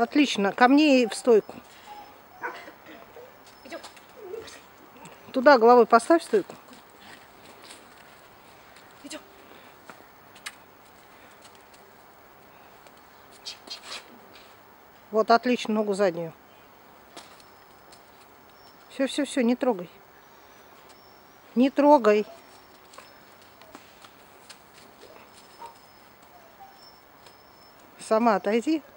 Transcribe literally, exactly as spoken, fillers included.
Отлично. Ко мне и в стойку. Идем. Туда головой поставь стойку. Идем. Вот, отлично, ногу заднюю. Все, все, все, не трогай. Не трогай. Сама отойди.